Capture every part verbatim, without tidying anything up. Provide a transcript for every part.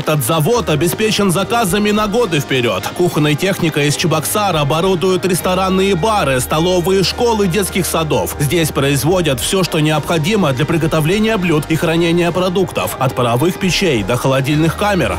Этот завод обеспечен заказами на годы вперед. Кухонной техникой из Чебоксара оборудуют ресторанные бары, столовые, школы, детских садов. Здесь производят все, что необходимо для приготовления блюд и хранения продуктов. От паровых печей до холодильных камер.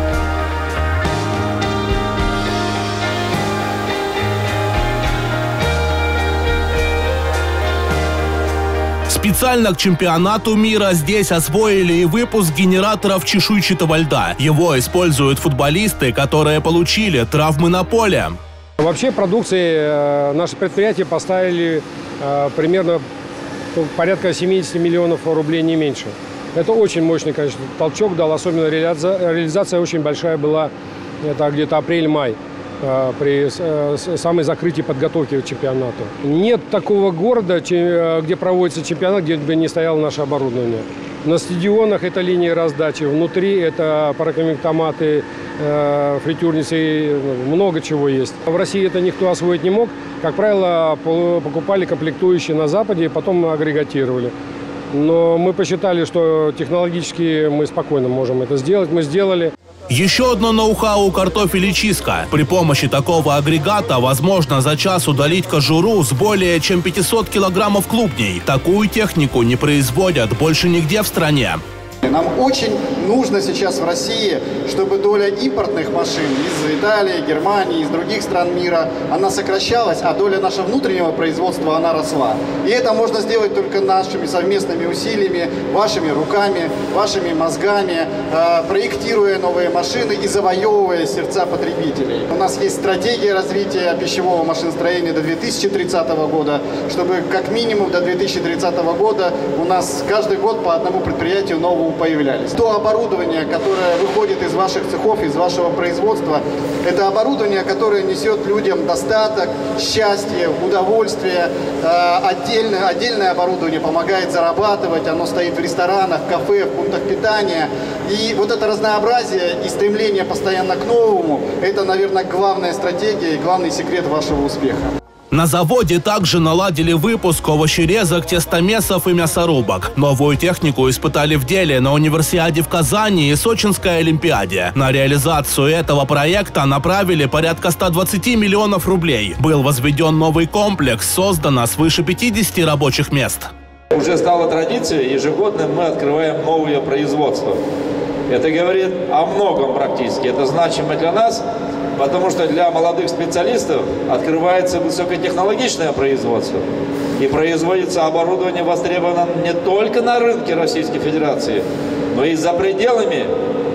Специально к чемпионату мира здесь освоили и выпуск генераторов чешуйчатого льда. Его используют футболисты, которые получили травмы на поле. Вообще продукции наши предприятия поставили примерно порядка семидесяти миллионов рублей, не меньше. Это очень мощный, конечно, толчок дал, особенно реализация, реализация очень большая была, это где-то апрель-май. При самой закрытии подготовки к чемпионату. Нет такого города, где проводится чемпионат, где бы не стояло наше оборудование. На стадионах это линии раздачи, внутри это пароконвектоматы, фритюрницы, много чего есть. В России это никто освоить не мог. Как правило, покупали комплектующие на Западе и потом агрегатировали. Но мы посчитали, что технологически мы спокойно можем это сделать. Мы сделали. Еще одно ноу-хау картофелечистка. При помощи такого агрегата возможно за час удалить кожуру с более чем пятисот килограммов клубней. Такую технику не производят больше нигде в стране. Нам очень нужно сейчас в России, чтобы доля импортных машин из Италии, Германии, из других стран мира, она сокращалась, а доля нашего внутреннего производства, она росла. И это можно сделать только нашими совместными усилиями, вашими руками, вашими мозгами, проектируя новые машины и завоевывая сердца потребителей. У нас есть стратегия развития пищевого машиностроения до две тысячи тридцатого года, чтобы как минимум до две тысячи тридцатого года у нас каждый год по одному предприятию нового появлялись. То оборудование, которое выходит из ваших цехов, из вашего производства, это оборудование, которое несет людям достаток, счастье, удовольствие. Отдельное, отдельное оборудование помогает зарабатывать, оно стоит в ресторанах, кафе, в пунктах питания. И вот это разнообразие и стремление постоянно к новому, это, наверное, главная стратегия и главный секрет вашего успеха. На заводе также наладили выпуск овощерезок, тестомесов и мясорубок. Новую технику испытали в деле на универсиаде в Казани и Сочинской олимпиаде. На реализацию этого проекта направили порядка ста двадцати миллионов рублей. Был возведен новый комплекс, создано свыше пятидесяти рабочих мест. Уже стала традицией, ежегодно мы открываем новые производства. Это говорит о многом практически. Это значимо для нас, потому что для молодых специалистов открывается высокотехнологичное производство. И производится оборудование, востребовано не только на рынке Российской Федерации, но и за пределами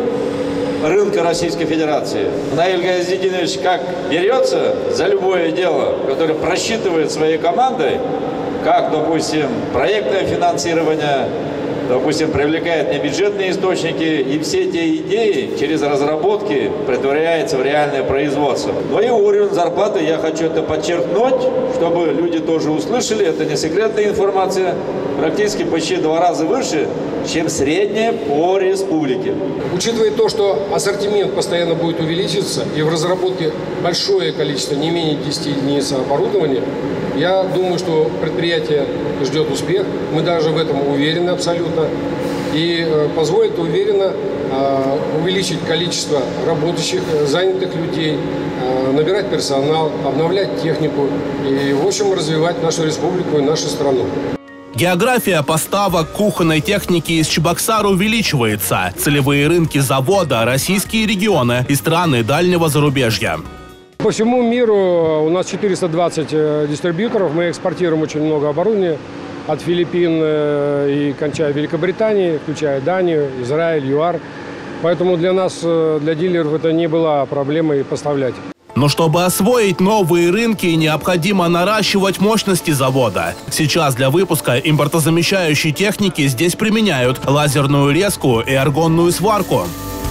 рынка Российской Федерации. Наиль Газидинович как берется за любое дело, которое просчитывает своей командой, как, допустим, проектное финансирование, допустим, привлекает небюджетные источники, и все те идеи через разработки претворяются в реальное производство. Но и уровень зарплаты, я хочу это подчеркнуть, чтобы люди тоже услышали, это не секретная информация, практически почти два раза выше, чем средняя по республике. Учитывая то, что ассортимент постоянно будет увеличиваться, и в разработке большое количество, не менее десяти единиц оборудования, я думаю, что предприятие ждет успех. Мы даже в этом уверены абсолютно. И позволит уверенно увеличить количество работающих, занятых людей, набирать персонал, обновлять технику и, в общем, развивать нашу республику и нашу страну. География поставок кухонной техники из Чебоксара увеличивается. Целевые рынки завода – российские регионы и страны дальнего зарубежья. По всему миру у нас четыреста двадцать дистрибьюторов. Мы экспортируем очень много оборудования от Филиппин и кончая Великобританией, включая Данию, Израиль, ЮАР. Поэтому для нас, для дилеров, это не была проблемой поставлять. Но чтобы освоить новые рынки, необходимо наращивать мощности завода. Сейчас для выпуска импортозамещающей техники здесь применяют лазерную резку и аргонную сварку.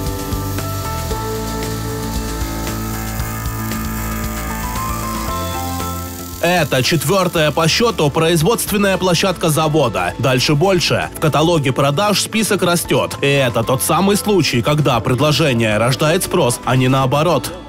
Это четвертая по счету производственная площадка завода. Дальше больше. В каталоге продаж список растет. И это тот самый случай, когда предложение рождает спрос, а не наоборот.